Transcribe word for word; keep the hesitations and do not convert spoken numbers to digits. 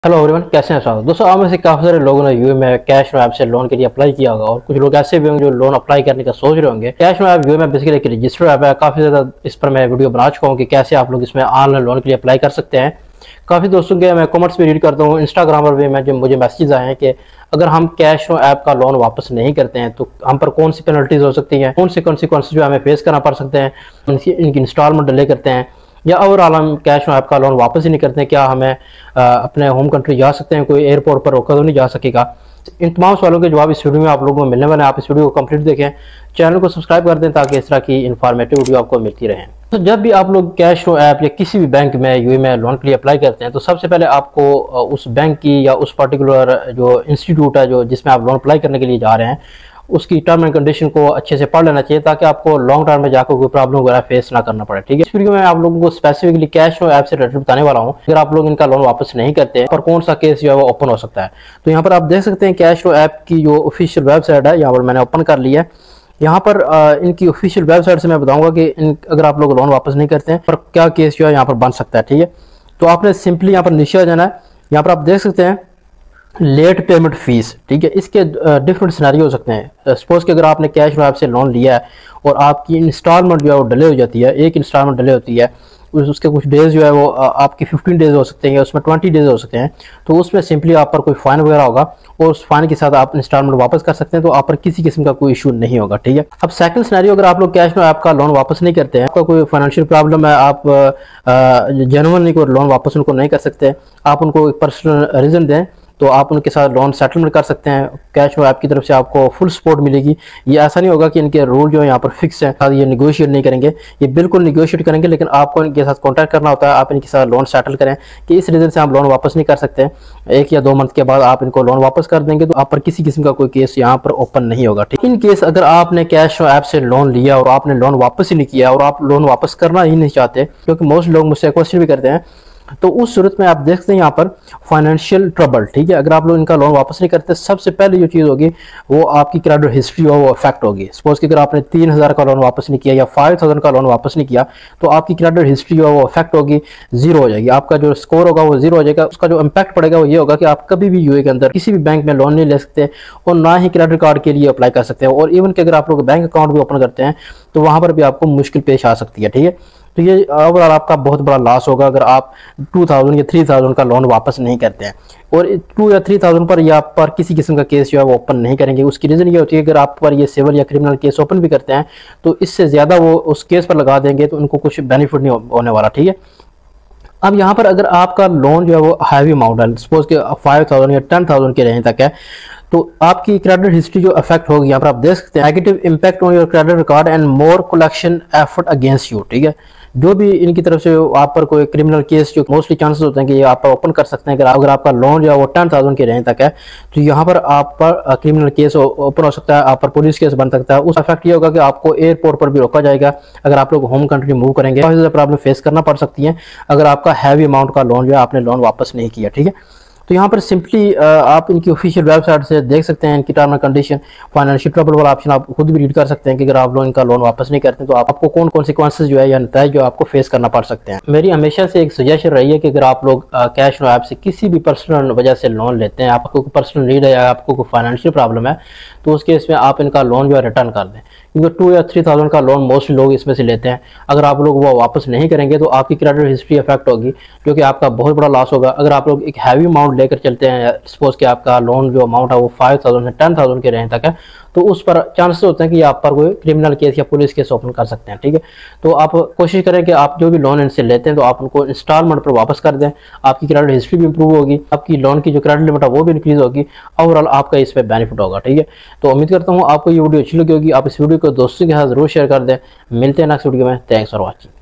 Hello everyone, कैसे हैं साहब। दोस्तों, आप में से काफ़ी सारे लोगों ने यूए में कैश नो ऐप से लोन के लिए अप्लाई किया होगा और कुछ लोग ऐसे भी होंगे जो लोन अप्लाई करने का सोच रहे होंगे। कैश नो ऐप यूए में बेसिकली एक रजिस्टर्ड ऐप है। काफ़ी ज़्यादा इस पर मैं वीडियो बना चुका हूँ कि कैसे आप लोग इसमें ऑनलाइन लोन के लिए अप्लाई कर सकते हैं। काफ़ी दोस्तों के मैं कमेंट्स भी रीड करता हूँ, इंस्टाग्राम पर भी मैं जो मुझे मैसेज आए हैं कि अगर हम कैश नो ऐप का लोन वापस नहीं करते हैं तो हम पर कौन सी पेनल्टीज हो सकती हैं, कौन से कॉन्सिक्वेंसेस जो हमें फेस करना पड़ सकते हैं, इनकी इनकी इंस्टॉलमेंट डिले करते हैं या ओवरऑल हम कैश नो ऐप का लोन वापस ही नहीं करते हैं, क्या हमें आ, अपने होम कंट्री जा सकते हैं, कोई एयरपोर्ट पर रोका तो नहीं जा सकेगा। इन तमाम सवालों के जवाब इस वीडियो में आप लोगों को मिलने वाले हैं। आप इस वीडियो को कंप्लीट देखें, चैनल को सब्सक्राइब कर दें ताकि इस तरह की इन्फॉर्मेटिव वीडियो आपको मिलती रहे। तो जब भी आप लोग कैश नो ऐप या किसी भी बैंक में यूए में लोन के लिए अप्लाई करते हैं तो सबसे पहले आपको उस बैंक की या उस पर्टिकुलर जो इंस्टीट्यूट है जो जिसमें आप लोन अप्लाई करने के लिए जा रहे हैं उसकी टर्म एंड कंडीशन को अच्छे से पढ़ लेना चाहिए ताकि आपको लॉन्ग टर्म में जाकर कोई प्रॉब्लम वगैरह फेस ना करना पड़े। ठीक है, इस वीडियो में आप लोगों को स्पेसिफिकली कैश नो ऐप से रिलेटेड बताने वाला हूँ। अगर आप लोग इनका लोन वापस नहीं करते हैं पर कौन सा केस जो है वो ओपन हो सकता है। तो यहाँ पर आप देख सकते हैं कैश नो ऐप की जो ऑफिशियल वेबसाइट है, यहाँ पर मैंने ओपन कर लिया है। यहाँ पर आ, इनकी ऑफिशियल वेबसाइट से मैं बताऊंगा कि इन अगर आप लोग लोन वापस नहीं करते हैं पर क्या केस जो है यहाँ पर बन सकता है। ठीक है, तो आपने सिंपली यहाँ पर नीचे आ जाना है। यहाँ पर आप देख सकते हैं लेट पेमेंट फीस। ठीक है, इसके डिफरेंट सिनेरियो हो सकते हैं। सपोज कि अगर आपने कैश नो ऐप से लोन लिया है और आपकी इंस्टॉलमेंट जो है वो डिले हो जाती है, एक इंस्टॉलमेंट डिले होती है, उस, उसके कुछ डेज जो है वो आपकी फिफ्टीन डेज हो सकते हैं या उसमें ट्वेंटी डेज हो सकते हैं। तो उसमें सिंपली आप पर कोई फाइन वगैरह होगा और उस फाइन के साथ आप इंस्टॉलमेंट वापस कर सकते हैं, तो आप पर किसी किस्म का कोई इशू नहीं होगा। ठीक है, अब सेकंड सिनेरियो, अगर आप लोग कैश नो ऐप का लोन वापस नहीं करते हैं, आपका कोई फाइनेंशियल प्रॉब्लम है, आप जेन्युइनली कोई लोन वापस उनको नहीं कर सकते, आप उनको एक पर्सनल रीजन दें तो आप उनके साथ लोन सेटलमेंट कर सकते हैं। कैश नो ऐप की तरफ से आपको फुल सपोर्ट मिलेगी। ये ऐसा नहीं होगा कि इनके रूल जो है यहाँ पर फिक्स है, ये निगोशिएट नहीं करेंगे, ये बिल्कुल निगोशिएट करेंगे, लेकिन आपको इनके साथ कॉन्टैक्ट करना होता है। आप इनके साथ लोन सेटल करें कि इस रीज़न से आप लोन वापस नहीं कर सकते, एक या दो मंथ के बाद आप इनको लोन वापस कर देंगे, तो आप पर किसी किस्म का कोई केस यहाँ पर ओपन नहीं होगा। ठीक, इन केस अगर आपने कैश नो ऐप से लोन लिया और आपने लोन वापस ही नहीं किया और आप लोन वापस करना ही नहीं चाहते, क्योंकि मोस्ट लोग मुझसे क्वेश्चन भी करते हैं, तो उस सूरत में आप देखते हैं यहाँ पर फाइनेंशियल ट्रबल। ठीक है, अगर आप लोग इनका लोन वापस नहीं करते, सबसे पहले जो चीज़ होगी वो आपकी क्रेडिट हिस्ट्री हो वो अफेक्ट होगी। सपोज कि अगर आपने तीन हज़ार का लोन वापस नहीं किया या फाइव थाउजेंड का लोन वापस नहीं किया तो आपकी क्रेडिट हिस्ट्री जो है वो अफेक्ट होगी, जीरो हो जाएगी। आपका जो स्कोर होगा वो जीरो हो जाएगा। उसका जो इम्पैक्ट पड़ेगा वो ये होगा कि आप कभी भी यूए के अंदर किसी भी बैंक में लोन नहीं ले सकते और ना ही क्रेडिट कार्ड के लिए अप्लाई कर सकते हैं। और इवन कि अगर आप लोग बैंक अकाउंट भी ओपन करते हैं तो वहाँ पर भी आपको मुश्किल पेश आ सकती है। ठीक है, तो ये ओवरऑल आपका बहुत बड़ा लॉस होगा अगर आप टू थाउजेंड या थ्री थाउजेंड का लोन वापस नहीं करते हैं और टू या थ्री थाउजेंड पर या पर किसी किस्म का केस जो है वो ओपन नहीं करेंगे। उसकी रीज़न ये होती है अगर आप पर ये सिविल या क्रिमिनल केस ओपन भी करते हैं तो इससे ज़्यादा वो उस केस पर लगा देंगे तो उनको कुछ बेनिफिट नहीं होने वाला। ठीक है, अब यहाँ पर अगर आपका लोन जो है वो हैवी अमाउंट है, सपोज कि फाइव थाउजेंड या टेन थाउजेंड के रेंज तक है, तो आपकी क्रेडिट हिस्ट्री जो अफेक्ट होगी, यहाँ पर आप देख सकते हैं negative impact on your credit record and more collection effort against you. ठीक है, जो भी इनकी तरफ से आप पर कोई क्रिमिनल केस जो मोस्टली चांसेस होते हैं कि ये आप पर ओपन कर सकते हैं। अगर अगर आपका लोन जो है वो टेन थाउजेंड के रेंज तक है तो यहाँ पर आप पर क्रिमिनल केस ओपन हो सकता है, आप पर पुलिस केस बन सकता है। उस इफेक्ट ये होगा कि आपको एयरपोर्ट पर भी रोका जाएगा अगर आप लोग होम कंट्री मूव करेंगे। बहुत ज़्यादा प्रॉब्लम फेस करना पड़ सकती है अगर आपका हैवी अमाउंट का लोन जो है आपने लोन वापस नहीं किया। ठीक है, तो यहाँ पर सिंपली आप इनकी ऑफिशियल वेबसाइट से देख सकते हैं इनकी term and condition, financial trouble वाला ऑप्शन आप खुद भी रीड कर सकते हैं कि अगर आप लोग इनका लोन वापस नहीं करते तो आपको कौन कॉन्सिक्वेंसेस जो है या नतीजे जो आपको फेस करना पड़ सकते हैं। मेरी हमेशा से एक सजेशन रही है कि अगर आप लोग कैश नो ऐप से किसी भी पर्सनल वजह से लोन लेते हैं, आपको पर्सनल नीड है या आपको कोई फाइनेंशियल प्रॉब्लम है, तो उस केस में आप इनका लोन जो है रिटर्न कर दें, क्योंकि टू या थ्री थाउजेंड का लोन मोस्टली लोग इसमें से लेते हैं। अगर आप लोग वो वापस नहीं करेंगे तो आपकी क्रेडिट हिस्ट्री अफेक्ट होगी, जो कि आपका बहुत बड़ा लॉस होगा। अगर आप लोग एक हैवी अमाउंट लेकर चलते हैं, सपोज कि आपका लोन जो अमाउंट है वो फाइव थाउजेंड से टेन थाउजेंड के रेंज तक है, तो उस पर चांसेस होते हैं कि आप पर कोई क्रिमिनल केस या पुलिस केस ओपन कर सकते हैं। ठीक है, तो आप कोशिश करें कि आप जो भी लोन इनसे लेते हैं तो आप उनको इंस्टॉलमेंट पर वापस कर दें। आपकी क्रेडिट हिस्ट्री भी इंप्रूव होगी, आपकी लोन की जो क्रेडिट लिमिट है वो भी इंक्रीज होगी, ओवरऑल आपका इस पर बेनिफिट होगा। ठीक है, तो उम्मीद करता हूँ आपको ये वीडियो अच्छी लगी होगी। आप इस वीडियो को दोस्तों के साथ जरूर शेयर कर दें। मिलते हैं नेक्स्ट वीडियो में। Thanks for watching.